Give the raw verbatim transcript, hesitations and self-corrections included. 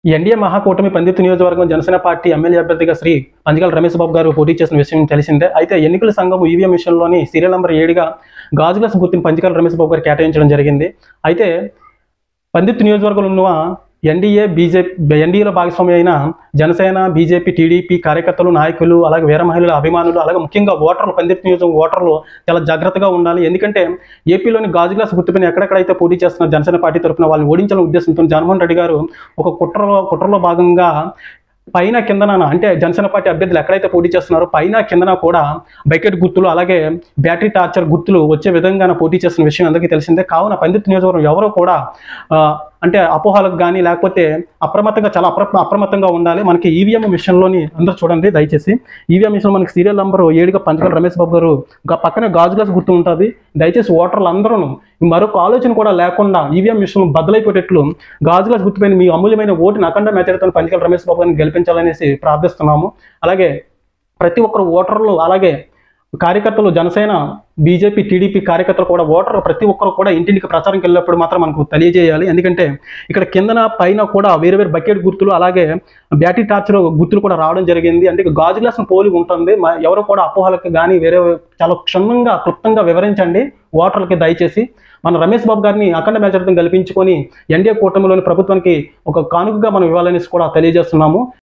NDA మహాకూటమి పందితు నియోజకవర్గం Janasena party MLA అభ్యర్థిగా శ్రీ అంజిగల రమేష్ బాబు గారు పోటీ చేసిన విషయం తెలిసిందే. అయితే ఎన్నికల సంఘం ఈవీఎం విషయంలోని సీరియల్ నంబర్ ఏడుగా గాజు గ్లాస్ గుర్తుని పంజికల రమేష్ బాబు గారు కేటాయించడం జరిగింది. అయితే పందితు నియోజకవర్గంలో ఉన్న ఎన్డీఏ బీజేపీ ఎన్డీఏలో భాగస్వామి అయిన జనసేన, బీజేపీ, టీడీపీ కార్యకర్తలు, నాయకులు, అలాగే వీర మహిళల అభిమానులు, అలాగే ముఖ్యంగా ఓటర్లు, పందితు నియోజకవర్గం ఓటర్లు చాలా జాగ్రత్తగా ఉండాలి. ఎందుకంటే ఏపీలోని గాజు గ్లాస్ గుర్తుపైన ఎక్కడెక్కడైతే పోటీ చేస్తున్న జనసేన పార్టీ తరఫున వాళ్ళని ఓడించాలనే ఉద్దేశంతో జగన్మోహన్ రెడ్డి గారు ఒక కుట్రలో కుట్రలో భాగంగా పైన కిందన అంటే జనసేన పార్టీ అభ్యర్థులు ఎక్కడైతే పోటీ చేస్తున్నారో పైన కిందన కూడా బకెట్ గుర్తులు, అలాగే బ్యాటరీ టార్చర్ గుర్తులు వచ్చే విధంగా పోటీ చేస్తున్న విషయం అందరికీ తెలిసిందే. కావున పందితు నియోజకవర్గం ఎవరో కూడా అంటే అపోహలకు కానీ లేకపోతే అప్రమత్తంగా చాలా అప్ర అప్రమత్తంగా ఉండాలి. మనకి ఈవీఎం మిషన్లోని అందరూ చూడండి దయచేసి. ఈవీఎం మిషన్ మనకి సీరియల్ నెంబర్ ఏడుగా పంచగల రమేష్ బాబు గారు పక్కనే గాజు గ్లాస్ గుర్తు ఉంటుంది. దయచేసి ఓటర్లు అందరూ మరొక ఆలోచన కూడా లేకుండా ఈవీఎం మిషన్ బద్దలైపోయేటట్లు గాజు గ్లాస్ గుర్తుపైన మీ అమూల్యమైన ఓటుని అఖండ మెజారిటీతో పంచగల రమేష్ బాబు గారిని గెలిపించాలనేసి ప్రార్థిస్తున్నాము. అలాగే ప్రతి ఒక్కరు ఓటర్లు, అలాగే కార్యకర్తలు, జనసేన, బీజేపీ, టీడీపీ కార్యకర్తలు కూడా ఓటర్లు ప్రతి ఒక్కరు కూడా ఇంటింటికి ప్రచారంకి వెళ్ళినప్పుడు మాత్రం మనకు తెలియజేయాలి. ఎందుకంటే ఇక్కడ కిందన పైన కూడా వేరే వేరే బకెట్ గుర్తులు, అలాగే బ్యాటరీ టార్చర్ గుర్తులు కూడా రావడం జరిగింది. అంటే గాజు గ్లాస్ను పోలి ఉంటుంది. ఎవరు కూడా అపోహలకు కానీ వేరే చాలా క్షుణ్ణంగా క్లుప్తంగా వివరించండి ఓటర్లకి దయచేసి. మన రమేష్ బాబు గారిని అఖండ మెజారిటీని గెలిపించుకొని ఎన్డీఏ కూటమిలోని ప్రభుత్వానికి ఒక కానుకగా మనం ఇవ్వాలనేసి కూడా తెలియజేస్తున్నాము.